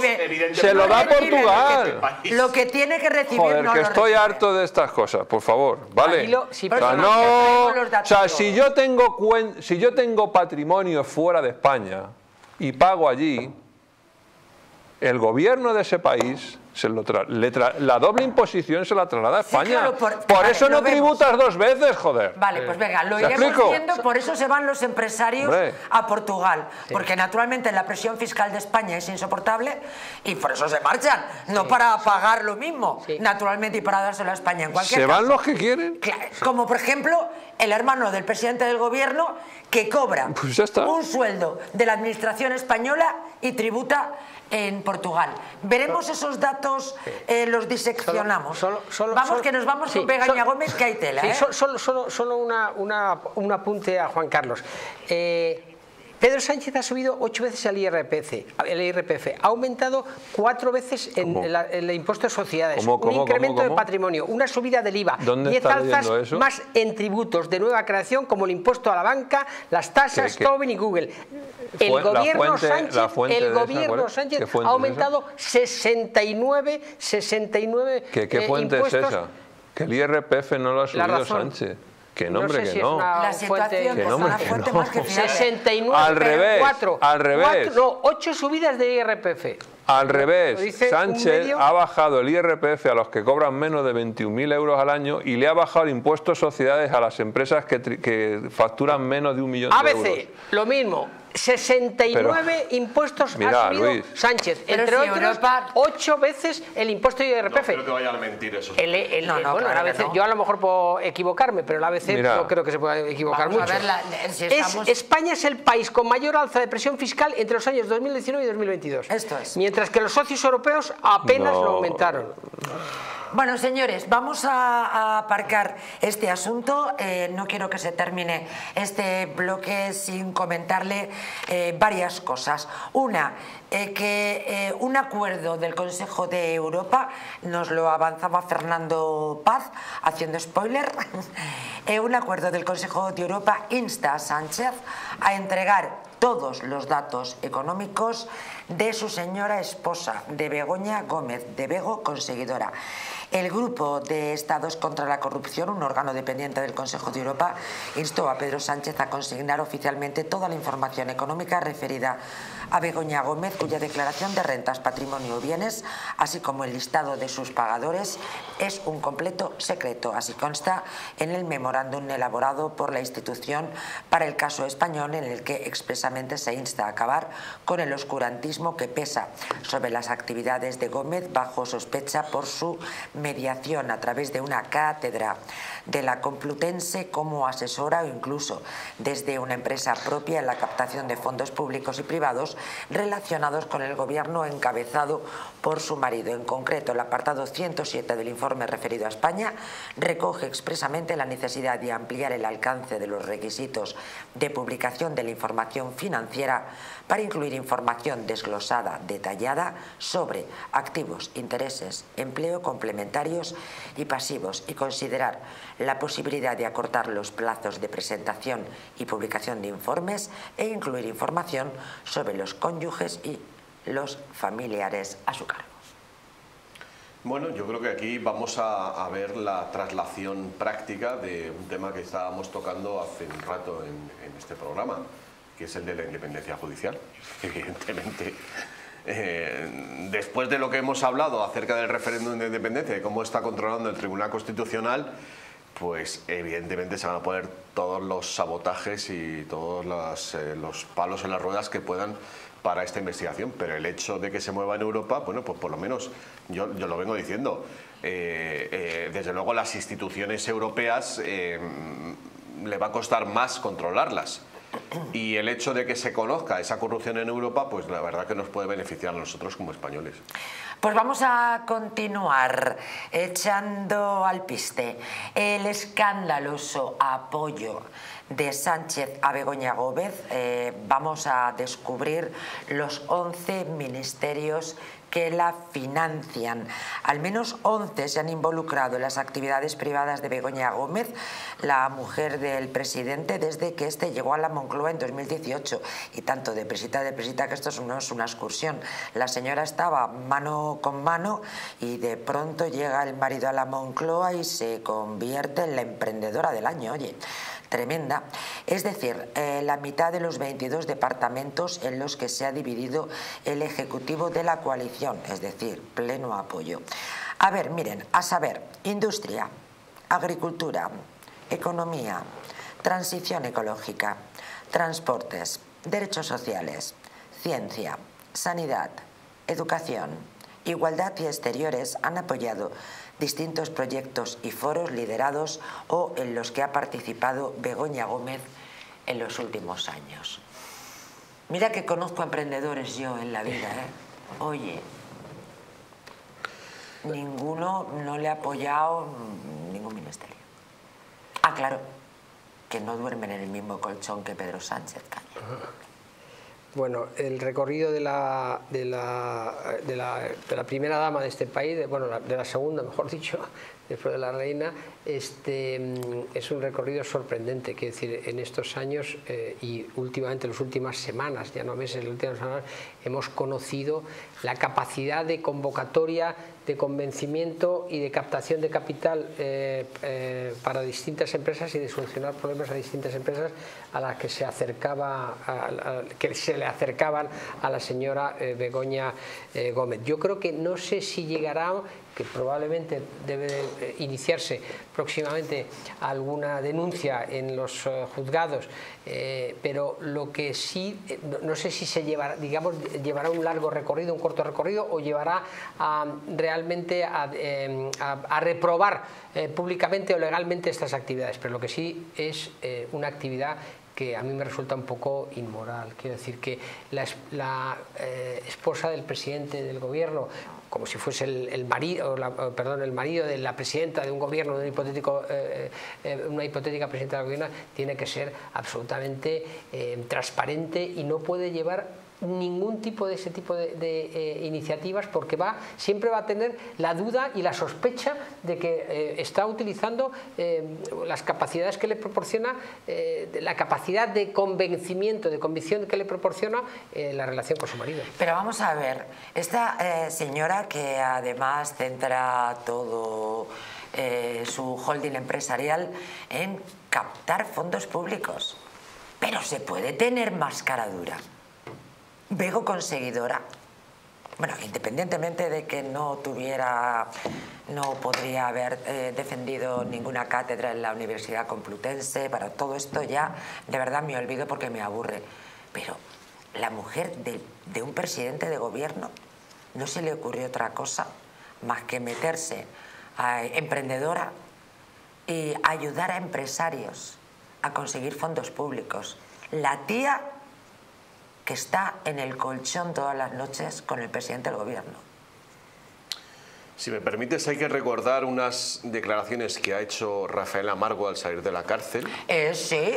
Portugal. Lo que tiene que recibir. Joder, que estoy harto de estas cosas, por favor, ¿vale? O sea, si yo tengo patrimonio fuera de España y pago allí, el gobierno de ese país La doble imposición se la traslada a España. Sí, claro, por eso no tributas dos veces, joder. Vale, pues venga, lo iremos viendo, por eso se van los empresarios a Portugal, porque naturalmente la presión fiscal de España es insoportable y por eso se marchan, no para pagar lo mismo, naturalmente, y para dárselo a España. En cualquier ¿Se caso, van los que quieren? Como por ejemplo el hermano del presidente del gobierno que cobra un sueldo de la administración española y tributa en Portugal. Veremos esos datos, los diseccionamos. Que nos vamos con Begoña Gómez, que hay tela. Solo un apunte a Juan Carlos. Pedro Sánchez ha subido 8 veces el IRPF, ha aumentado 4 veces el impuesto de sociedades, un incremento de patrimonio, una subida del IVA, 10 alzas más en tributos de nueva creación como el impuesto a la banca, las tasas, Tobin y Google. El gobierno Sánchez ha aumentado 69 ¿Qué fuente es esa? Que el IRPF no lo ha subido Sánchez. Que nombre, no sé que no. La situación es una fuente más que fiable. 69, al revés, 8 subidas de IRPF. Al revés, Sánchez ha bajado el IRPF a los que cobran menos de 21.000 euros al año y le ha bajado el impuesto de sociedades a las empresas que facturan menos de 1 millón de euros. ABC, lo mismo. 69 impuestos ha subido Luis, Sánchez, entre otros 8 veces el impuesto de IRPF. No creo que vayan a mentir eso. Yo a lo mejor puedo equivocarme, pero el ABC no creo que se pueda equivocar mucho. España es el país con mayor alza de presión fiscal entre los años 2019 y 2022. Esto es. Mientras que los socios europeos apenas lo aumentaron. Bueno, señores, vamos a aparcar este asunto. No quiero que se termine este bloque sin comentarle varias cosas. Una, que un acuerdo del Consejo de Europa, nos lo avanzaba Fernando Paz, haciendo spoiler, un acuerdo del Consejo de Europa insta a Sánchez a entregar todos los datos económicos de su señora esposa, de Begoña Gómez, de Bego Conseguidora. El Grupo de Estados contra la Corrupción, un órgano dependiente del Consejo de Europa, instó a Pedro Sánchez a consignar oficialmente toda la información económica referida a Begoña Gómez, cuya declaración de rentas, patrimonio o bienes, así como el listado de sus pagadores, es un completo secreto. Así consta en el memorándum elaborado por la institución para el caso español, en el que expresamente se insta a acabar con el oscurantismo que pesa sobre las actividades de Gómez bajo sospecha por su mediación a través de una cátedra de la Complutense como asesora o incluso desde una empresa propia en la captación de fondos públicos y privados relacionados con el gobierno encabezado por su marido. En concreto, el apartado 107 del informe referido a España recoge expresamente la necesidad de ampliar el alcance de los requisitos de publicación de la información financiera para incluir información desglosada, detallada, sobre activos, intereses, empleo complementarios y pasivos, y considerar la posibilidad de acortar los plazos de presentación y publicación de informes e incluir información sobre los cónyuges y los familiares a su cargo. Bueno, yo creo que aquí vamos a ver la traslación práctica de un tema que estábamos tocando hace un rato en este programa, que es el de la independencia judicial. Evidentemente, después de lo que hemos hablado acerca del referéndum de independencia y cómo está controlando el Tribunal Constitucional, pues evidentemente se van a poner todos los sabotajes y todos los palos en las ruedas que puedan para esta investigación, pero el hecho de que se mueva en Europa, bueno, pues por lo menos yo lo vengo diciendo, desde luego las instituciones europeas le va a costar más controlarlas, y el hecho de que se conozca esa corrupción en Europa, pues la verdad que nos puede beneficiar a nosotros como españoles. Pues vamos a continuar echando al piste el escandaloso apoyo de Sánchez a Begoña Gómez. Vamos a descubrir los 11 ministerios que la financian. Al menos 11 se han involucrado en las actividades privadas de Begoña Gómez, la mujer del presidente, desde que éste llegó a la Moncloa en 2018. Y tanto depresita que esto no es una excursión. La señora estaba mano con mano y de pronto llega el marido a la Moncloa y se convierte en la emprendedora del año. Oye, tremenda, es decir, la mitad de los 22 departamentos en los que se ha dividido el Ejecutivo de la coalición, es decir, pleno apoyo. A ver, miren, a saber, industria, agricultura, economía, transición ecológica, transportes, derechos sociales, ciencia, sanidad, educación, igualdad y exteriores han apoyado distintos proyectos y foros liderados o en los que ha participado Begoña Gómez en los últimos años. Mira que conozco emprendedores yo en la vida, ¿eh? Oye, ninguno no le ha apoyado ningún ministerio. Ah, claro, que no duermen en el mismo colchón que Pedro Sánchez, Caño. Bueno, el recorrido de la primera dama de este país, de la segunda, mejor dicho, después de la reina, es un recorrido sorprendente. Quiero decir, en estos años y últimamente, en las últimas semanas, ya no meses, en las últimas semanas, hemos conocido la capacidad de convocatoria, de convencimiento y de captación de capital para distintas empresas y de solucionar problemas a distintas empresas a las que se le acercaban a la señora Begoña Gómez. Yo creo que no sé si llegará, que probablemente debe iniciarse próximamente alguna denuncia en los juzgados, pero lo que sí, no sé si se llevará, digamos, llevará un largo recorrido, un corto recorrido, o llevará realmente a reprobar públicamente o legalmente estas actividades, pero lo que sí es una actividad que a mí me resulta un poco inmoral. Quiero decir que la esposa del presidente del gobierno, como si fuese el marido de la presidenta de un gobierno, de una hipotética presidenta del gobierno, tiene que ser absolutamente transparente y no puede llevar ningún tipo de ese tipo de iniciativas, porque siempre va a tener la duda y la sospecha de que está utilizando las capacidades que le proporciona, la capacidad de convencimiento, de convicción que le proporciona la relación con su marido. Pero vamos a ver, esta señora que además centra todo su holding empresarial en captar fondos públicos, pero se puede tener más cara dura. Bego conseguidora. Bueno, independientemente de que no podría haber defendido ninguna cátedra en la Universidad Complutense, para todo esto ya de verdad me olvido porque me aburre. Pero la mujer de un presidente de gobierno no se le ocurrió otra cosa más que meterse a emprendedora y ayudar a empresarios a conseguir fondos públicos. La tía que está en el colchón todas las noches con el presidente del gobierno. Si me permites, hay que recordar unas declaraciones que ha hecho Rafael Amargo al salir de la cárcel. Sí,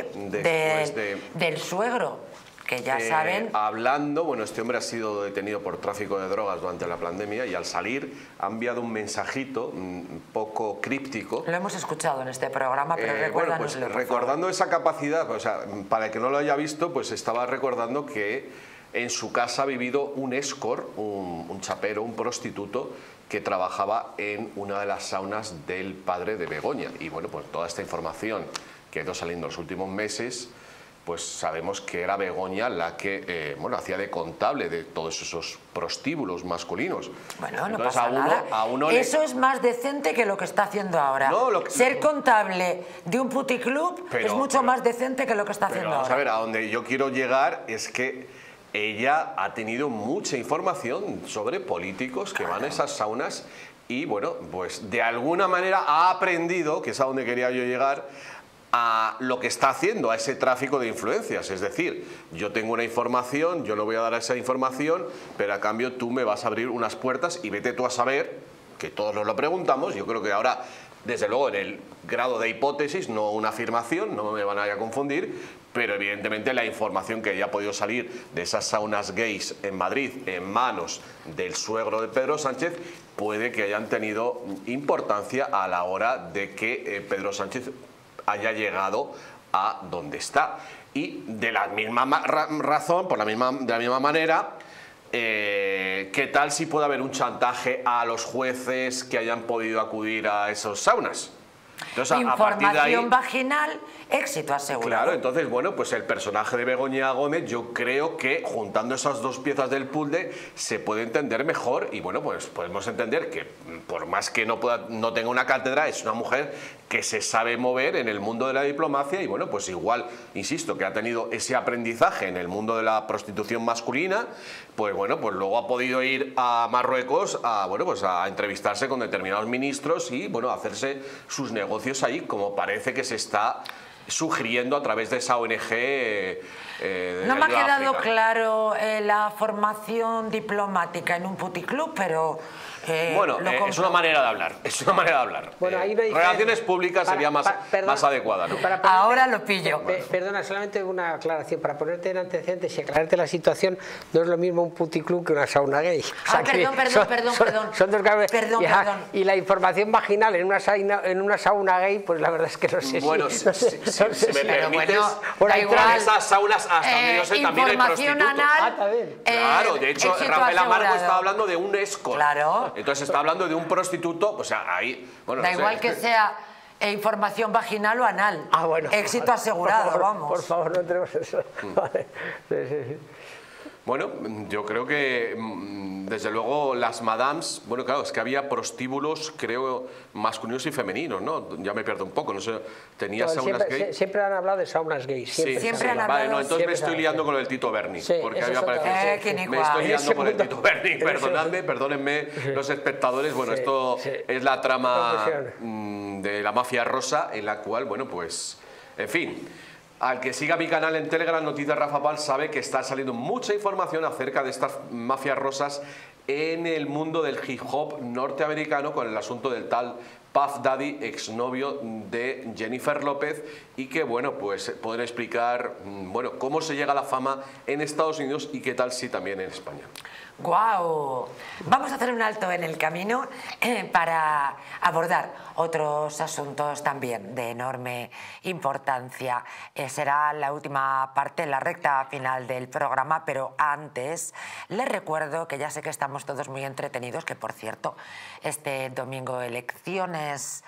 del suegro, que ya saben... Hablando, este hombre ha sido detenido por tráfico de drogas durante la pandemia y al salir ha enviado un mensajito un poco críptico. Lo hemos escuchado en este programa, pero recuérdanoslo. Recordando esa capacidad, para el que no lo haya visto, estaba recordando que en su casa ha vivido un escort, un chapero, un prostituto que trabajaba en una de las saunas del padre de Begoña. Y toda esta información que ha ido saliendo en los últimos meses, pues sabemos que era Begoña la que hacía de contable de todos esos prostíbulos masculinos. Bueno, no pasa nada. Eso es más decente que lo que está haciendo ahora. Ser contable de un puticlub es mucho más decente que lo que está haciendo ahora. Vamos a ver, a donde yo quiero llegar es que ella ha tenido mucha información sobre políticos que van a esas saunas y, de alguna manera ha aprendido, que es a donde quería yo llegar, a lo que está haciendo, a ese tráfico de influencias. Es decir, yo tengo una información, yo le voy a dar esa información, pero a cambio tú me vas a abrir unas puertas y vete tú a saber, que todos nos lo preguntamos. Yo creo que ahora, desde luego, en el grado de hipótesis, no una afirmación, no me van a confundir, pero evidentemente la información que haya podido salir de esas saunas gays en Madrid en manos del suegro de Pedro Sánchez puede que hayan tenido importancia a la hora de que Pedro Sánchez haya llegado a donde está. Y de la misma razón, de la misma manera, ¿qué tal si puede haber un chantaje a los jueces que hayan podido acudir a esos saunas? Entonces, información vaginal, éxito asegurado. Claro, entonces, bueno, pues el personaje de Begoña Gómez, yo creo que juntando esas dos piezas del puzzle se puede entender mejor y, bueno, pues podemos entender que por más que no tenga una cátedra, es una mujer que se sabe mover en el mundo de la diplomacia y, bueno, pues igual, insisto, que ha tenido ese aprendizaje en el mundo de la prostitución masculina, pues bueno, pues luego ha podido ir a Marruecos a entrevistarse con determinados ministros y, bueno, hacerse sus negocios ahí, como parece que se está sugiriendo a través de esa ONG. No me ha quedado claro la formación diplomática en un puticlub, pero... bueno, es una manera de hablar. Es una manera de hablar. Bueno, ahí relaciones públicas sería más adecuada, ¿no? Ahora lo pillo. Perdona, solamente una aclaración. Para ponerte en antecedentes y aclararte la situación, no es lo mismo un puticlub que una sauna gay. O sea, perdón. Son dos cabezas. Perdón. Y la información vaginal en una sauna gay, pues la verdad es que no sé si me permites, da igual. Esas saunas hasta donde yo sé también hay prostitutos. Anal, claro, de hecho, Rafael Amargo estaba hablando de un escort. Claro. Entonces está hablando de un prostituto, o sea, ahí... Bueno, da igual que sea información vaginal o anal. Bueno. Éxito asegurado, vamos. Por favor, no entremos en eso. Vale. Sí. Bueno, yo creo que desde luego las madams, bueno, claro, es que había prostíbulos, creo, masculinos y femeninos, ¿no? Ya me pierdo un poco, no sé, tenía saunas gays. Siempre han hablado de saunas gays. Siempre han hablado. Vale, no, entonces me estoy liando con el Tito Berni, porque había parecido. Me estoy liando con el Tito Berni, perdónenme los espectadores, bueno, esto es la trama de la mafia rosa, en la cual, bueno, pues, en fin... Al que siga mi canal en Telegram, Noticias Rafa Pal, sabe que está saliendo mucha información acerca de estas mafias rosas en el mundo del hip hop norteamericano con el asunto del tal Puff Daddy, exnovio de Jennifer López, y que, bueno, pues poder explicar, bueno, cómo se llega a la fama en Estados Unidos y qué tal si también en España. ¡Guau! Vamos a hacer un alto en el camino para abordar otros asuntos también de enorme importancia. Será la última parte, la recta final del programa, pero antes les recuerdo que ya sé que estamos todos muy entretenidos, que por cierto, este domingo elecciones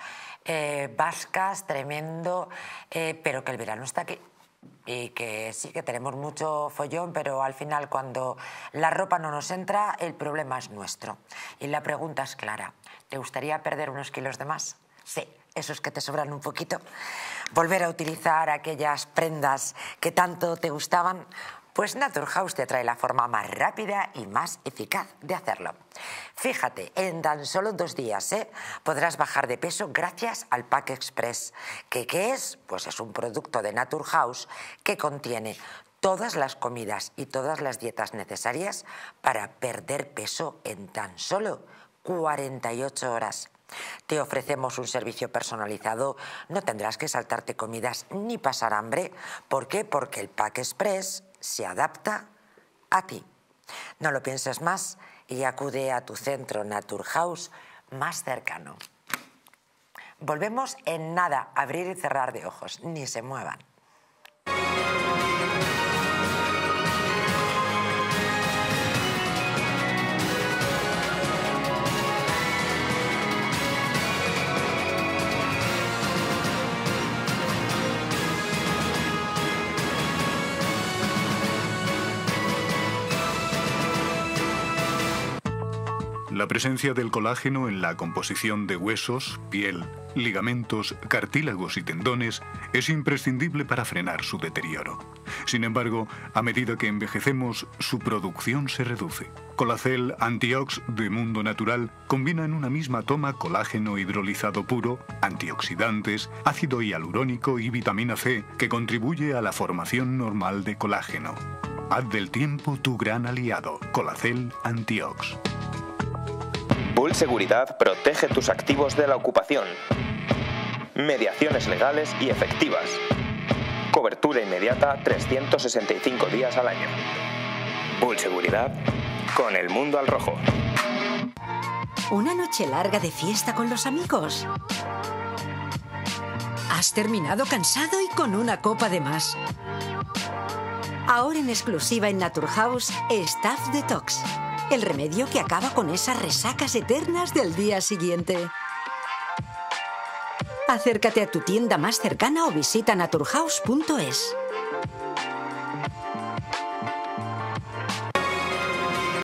vascas, tremendo, pero que el verano está aquí. Y que sí, que tenemos mucho follón, pero al final cuando la ropa no nos entra, el problema es nuestro. Y la pregunta es clara. ¿Te gustaría perder unos kilos de más? Sí, esos que te sobran un poquito. ¿Volver a utilizar aquellas prendas que tanto te gustaban? Pues Naturhaus te trae la forma más rápida y más eficaz de hacerlo. Fíjate, en tan solo 2 días podrás bajar de peso gracias al Pack Express. ¿Qué es? Pues es un producto de Naturhaus que contiene todas las comidas y todas las dietas necesarias para perder peso en tan solo 48 horas. Te ofrecemos un servicio personalizado, no tendrás que saltarte comidas ni pasar hambre. ¿Por qué? Porque el Pack Express se adapta a ti. No lo pienses más y acude a tu centro Naturhaus más cercano. Volvemos en nada, abrir y cerrar de ojos, ni se muevan. La presencia del colágeno en la composición de huesos, piel, ligamentos, cartílagos y tendones es imprescindible para frenar su deterioro. Sin embargo, a medida que envejecemos, su producción se reduce. Colacel Antiox de Mundo Natural combina en una misma toma colágeno hidrolizado puro, antioxidantes, ácido hialurónico y vitamina C, que contribuye a la formación normal de colágeno. Haz del tiempo tu gran aliado. Colacel Antiox. Bull Seguridad protege tus activos de la ocupación. Mediaciones legales y efectivas. Cobertura inmediata 365 días al año. Bull Seguridad con el mundo al rojo. ¿Una noche larga de fiesta con los amigos? ¿Has terminado cansado y con una copa de más? Ahora en exclusiva en Naturhaus, Staff Detox. El remedio que acaba con esas resacas eternas del día siguiente. Acércate a tu tienda más cercana o visita naturhaus.es.